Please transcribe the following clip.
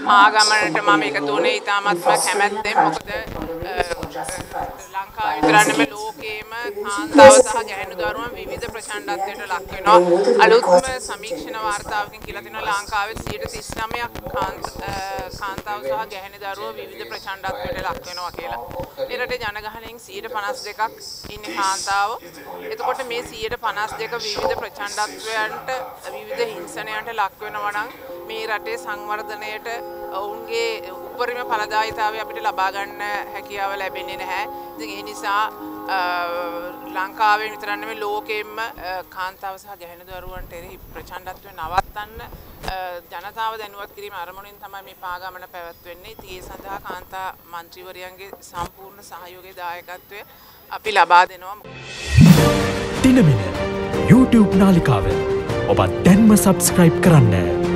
පාගමනට මම එකතු වුණේ ඉතාමත්ම කැමැත්තෙන්. මොකද ලංකාව විතරක් නෙමෙයි ලෝකේම කාන්තාව සහ ගැහැණු දරුවන් විවිධ ප්‍රචණ්ඩත්වයට ලක් වෙනවා. අලුත්ම සමීක්ෂණ වාර්තාවකින් කියලා තියෙනවා ලංකාවේ 39ක් කාන්තාව සහ ගැහැණු දරුවෝ විවිධ ප්‍රචණ්ඩත්වයට ලක් වෙනවා කියලා. මේ රටේ ජනගහනයෙන් 52ක් ඉන්නේ කාන්තාවෝ. එතකොට මේ 52 විවිධ ප්‍රචණ්ඩත්වයන්ට විවිධ හිංසනයන්ට ලක් වෙනවා නම් මේ රටේ සංවර්ධනයට ඔවුන්ගේ උපරිම ඵලදායීතාවය අපිට ලබා ගන්න හැකියාව ලැබෙන්නේ නැහැ. ඉතින් ඒ නිසා ලංකාවේ විතරක් නෙමෙයි ලෝකෙෙම කාන්තාව සහ ගැහැණු දරුවන්ට එරෙහි ප්‍රචණ්ඩත්වය නවත්තන්න ජනතාව දැනුවත් කිරීම අරමුණින් තමයි මේ පාගමන පැවැත්වෙන්නේ. ඉතින් ඒ සඳහා කාන්තා මන්ත්‍රීවරයන්ගේ සම්පූර්ණ සහයෝගය දායකත්වය අපි ලබා දෙනවා. දිනමින YouTube නාලිකාව ඔබ දැන්ම subscribe කරන්න.